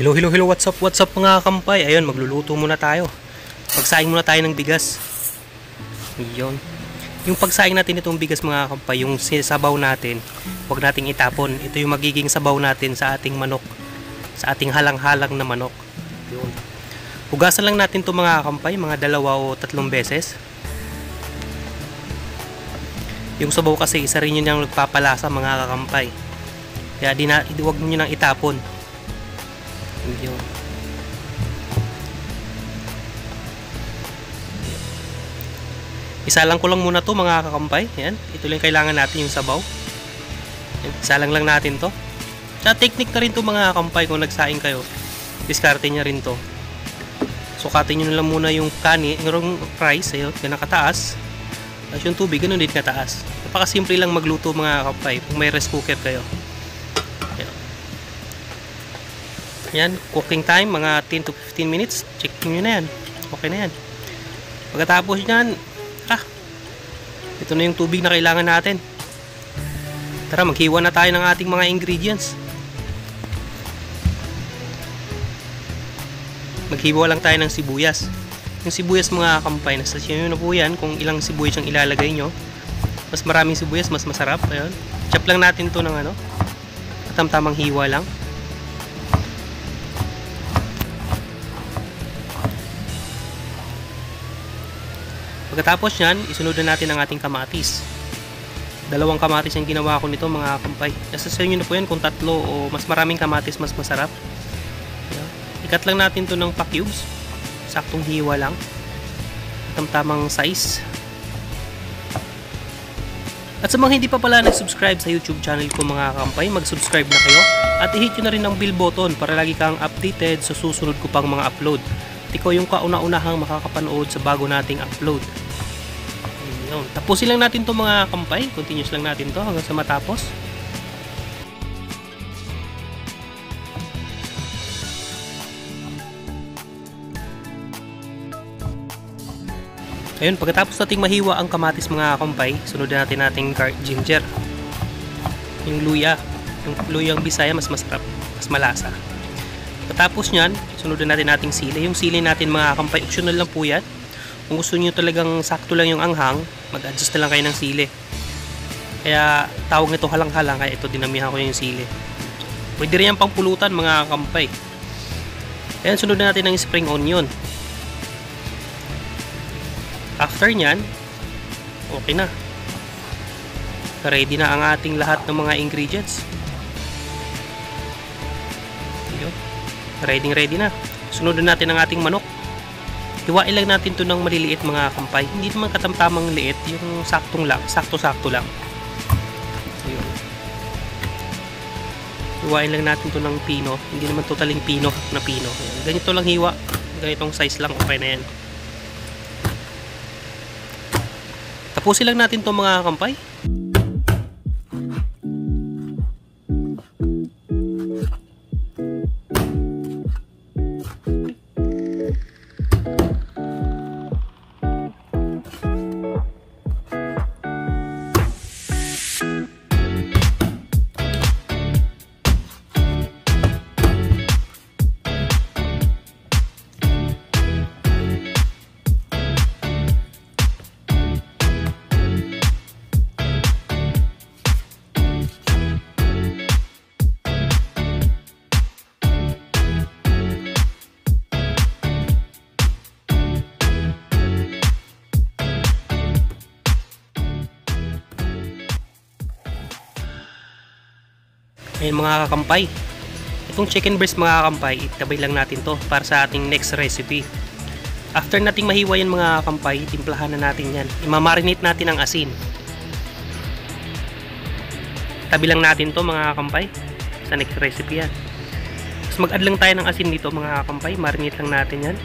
Hello, what's up mga kampay? Ayun, magluluto muna tayo. Pagsaing muna tayo ng bigas. Ayun. Yung pagsaing natin itong bigas mga kampay, yung sabaw natin, huwag nating itapon. Ito yung magiging sabaw natin sa ating manok, sa ating halang-halang na manok. Ayun. Hugasan lang natin ito mga kampay, mga 2 o 3 beses. Yung sabaw kasi isa rin yun yung nagpapalasa mga kakampay. Kaya huwag nyo nang itapon. Yun. Isa lang ko lang muna to mga kakampay. Yan. Ito lang kailangan natin yung sabaw. Yan. Isa lang natin to. Sa technique na rin to mga kakampay, kung nagsaing kayo, diskarte nya rin to. Sukatin nyo na lang muna yung kani, yung rice, ayun, ganun kataas. Tapos yung tubig, ganun din kataas. Napakasimple lang magluto mga kakampay kung may rice cooker kayo. Yan, cooking time, mga 10 to 15 minutes. Check nyo na yan. Okay na yan. Pagkatapos yan, ito na yung tubig na kailangan natin. Tara, maghiwa na tayo ng ating mga ingredients. Maghiwa lang tayo ng sibuyas. Yung sibuyas mga kampay, nasa nyo na po yan kung ilang sibuyas ang ilalagay nyo. Mas maraming sibuyas, mas masarap. Ayun. Chop lang natin to ng tamtamang hiwa lang. Pagkatapos yan, isunod na natin ang ating kamatis. 2 kamatis yung ginawa ko nito mga kampay. Nasa sa inyo na po yan kung 3 o mas maraming kamatis mas masarap. Ikat lang natin to ng pa-cubes. Saktong hiwa lang. Tamtamang size. At sa mga hindi pa pala nag-subscribe sa YouTube channel ko mga kampay, mag-subscribe na kayo. At i-hit nyo na rin ang bell button para lagi kang updated sa susunod ko pang mga upload. At ikaw yung kauna-unahang makakapanood sa bago nating upload. Tapusin lang natin to mga kampay. Continuous lang natin to hanggang sa matapos. Ayun, pagkatapos nating mahiwa ang kamatis mga kampay, sunod natin nating ginger. Yung luya. Yung luyang Bisaya mas masarap, mas malasa. Pagkatapos nyan, sunod natin nating sili. Yung sili natin mga kampay, optional lang po yan. Kung gusto niyo talagang sakto lang yung anghang, mag-adjust na lang kayo ng sili. Kaya tawag nito halang-halang, kaya ito dinamihan ko yung sili. Pwede rin yung pangpulutan mga kampay. Ayan, sunod na natin ng spring onion. After nyan, okay na. Ready na ang ating lahat ng mga ingredients. Ready na. Sunod na natin ang ating manok. Hiwain lang natin to ng maliliit mga kampay. Hindi naman katamtamang liit, yung saktong lang, sakto-sakto lang. Ayun. Hiwain lang natin to ng pino. Hindi naman totaling pino na pino. Ayun. Ganito lang hiwa. Ganitong size lang, okay na yan. Tapusin lang natin to mga kampay. Ayan mga kakampay, itong chicken breast mga kakampay, itabay lang natin to para sa ating next recipe. After nating mahiwa yan mga kakampay, timplahan na natin yan. Imamarinate natin ang asin. Tabi lang natin to mga kakampay sa next recipe yan. Tapos mag-add lang tayo ng asin dito mga kakampay, marinate lang natin yan.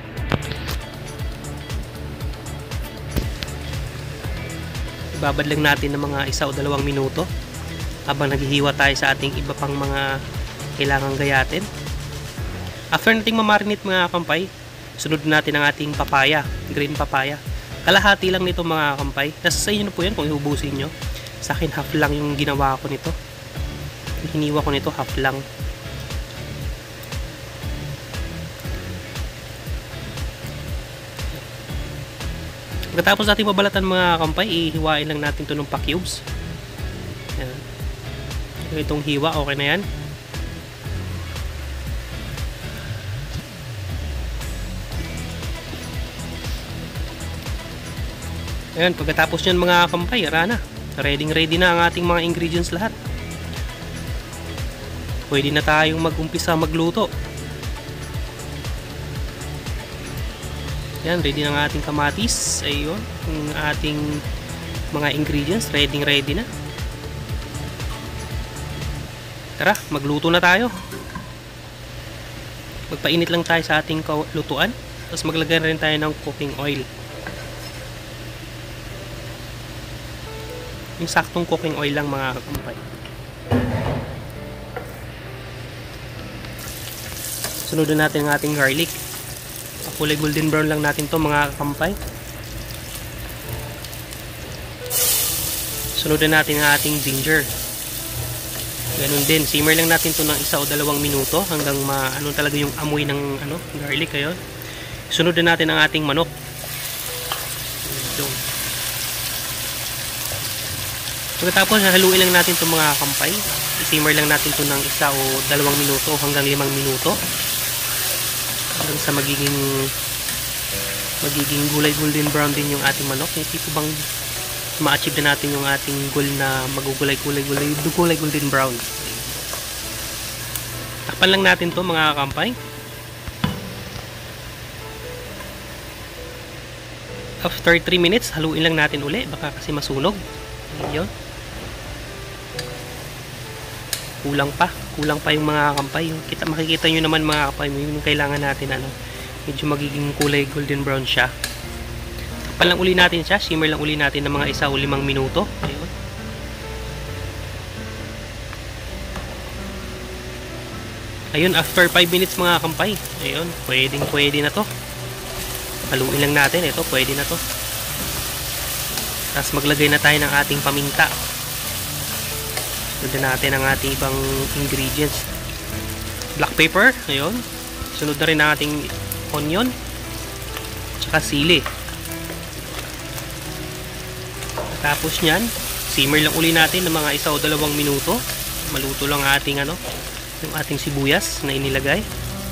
Ibabad lang natin ng mga 1 o 2 minuto habang naghihiwa tayo sa ating iba pang mga kailangang gayatin. After nating mamarinate mga kampay, sunod natin ang ating papaya, green papaya. Kalahati lang nito mga kampay. Nasa sa inyo na po yan kung ihubusin nyo. Sa akin half lang yung ginawa ko nito. Hiniwa ko nito half lang. Pagkatapos natin mabalatan mga kampay, ihiwain lang natin to ng pa-cubes. Ayan. Itong hiwa, okay na yan. Ayan, pagkatapos nyan mga kampay, na. Ready na ang ating mga ingredients lahat. Pwede na tayong mag-umpisa magluto. Yan, ready na ang ating kamatis. Ayun, ang ating mga ingredients, ready na. Tara, magluto na tayo. Magpainit lang tayo sa ating lutuan. Tapos maglagay na rin tayo ng cooking oil. Yung saktong cooking oil lang mga kampay. Sunodin natin ang ating garlic. Kulay golden brown lang natin to mga kampay. Sunodin natin ang ating ginger. Ganun din, simmer lang natin to ng 1 o 2 minuto hanggang maano talaga yung amoy ng garlic. Ayun. Sunodin natin ang ating manok. Pagkatapos haluin lang natin to mga kampay. I-simmer lang natin to ng 1 o 2 minuto hanggang 5 minuto. Hanggang sa magiging gulay golden brown din yung ating manok. Hindi ko bang ma-achieve na natin yung ating goal na magugulay golden brown. Takpan lang natin to mga kampay. After 3 minutes, haluin lang natin uli, baka kasi masunog. Ayun. Kulang pa yung mga kampay. Yung makikita nyo naman mga kampay, yung kailangan natin medyo magiging kulay golden brown siya. Takpan lang uli natin siya, simmer lang uli natin ng mga 1 o 5 minuto. Ayun. Ayun, after 5 minutes mga kampay, ayun, pwede na to. Haluin lang natin, ito, pwede na to. Tapos maglagay na tayo ng ating paminta. Sunod natin ang ating ibang ingredients. Black pepper, ayun. Sunod na rin ang ating onion. Tsaka sili. Tapos nyan, simmer lang uli natin ng mga 1 o 2 minuto. Maluto lang ang ating yung ating sibuyas na inilagay.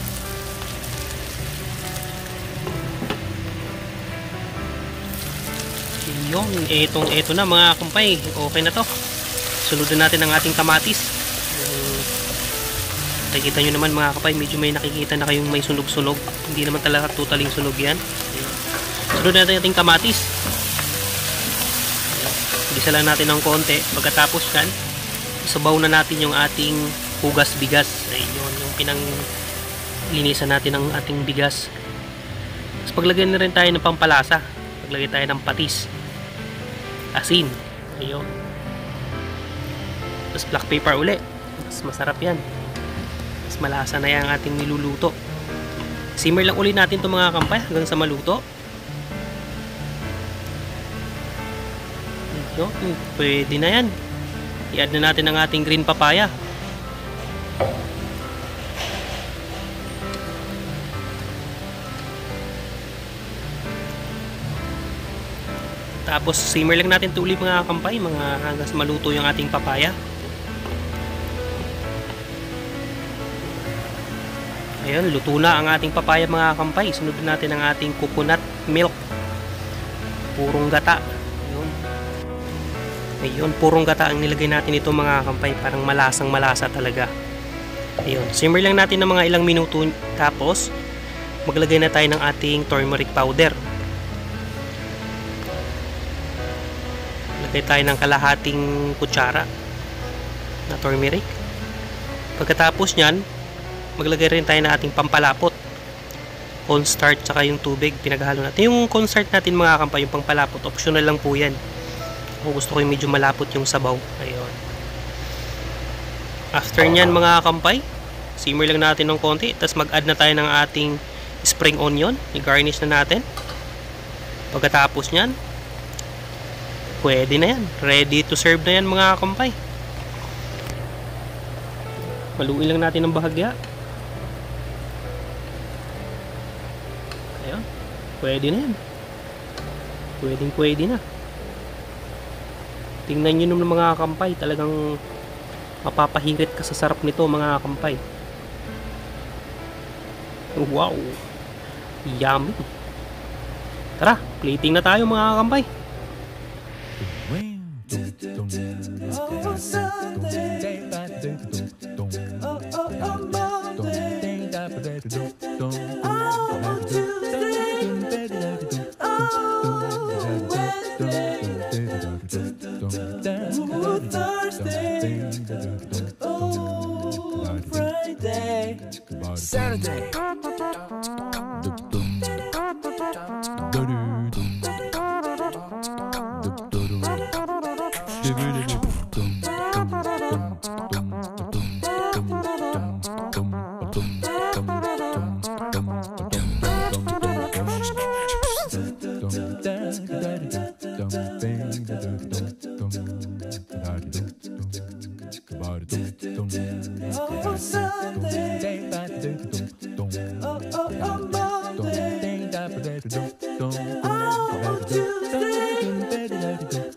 Yung eto na mga kumpay, okay na to. Sunodin natin ang ating kamatis. Nakikita nyo naman mga kapay, medyo may nakikita na kayong may sunog-sunog. Hindi naman talaga totaling sunog yan. Sunodin natin ang ating kamatis. Gisa lang natin ng konti. Pagkatapos yan, sabaw na natin yung ating hugas bigas. Ayun, yung linisan natin ng ating bigas. Tapos paglagay na rin tayo ng pampalasa. Paglagay tayo ng patis, asin, ayun. Tapos black pepper uli. Mas masarap yan. Mas malasa na yan ang ating niluluto. Simmer lang uli natin itong mga kampay hanggang sa maluto. Ayun, pwede na yan. I-add na natin ang ating green papaya. Tapos simmer lang natin ito ulit mga kampay, hanggang sa maluto yung ating papaya. Ayun, luto na ang ating papaya mga kampay. Sunod natin ang ating coconut milk. Purong gata. Ayun, purong gata ang nilagay natin ito mga kampay. Parang malasang malasa talaga. Ayun, simmer lang natin ng mga ilang minuto. Tapos maglagay na tayo ng ating turmeric powder. Lagay tayo ng kalahating kutsara na turmeric. Pagkatapos nyan, maglagay rin tayo ng ating pampalapot, cornstarch, saka yung tubig, pinaghalo natin. Yung cornstarch natin mga kampay, yung pampalapot, optional lang po yan. Kung gusto ko yung medyo malapot yung sabaw. Ayun. After nyan mga kampay, simmer lang natin ng konti, tapos mag-add na tayo ng ating spring onion, i-garnish na natin. Pagkatapos nyan, pwede na yan. Ready to serve na yan mga kampay. Maluin lang natin ng bahagya. Ayun. Pwede na yan. Pwedeng pwede na. Tingnan nyo naman mga kampay, talagang mapapahirit ka sa sarap nito mga kampay. Wow, yummy. Tara, plating na tayo mga kampay. Saturday. Sunday.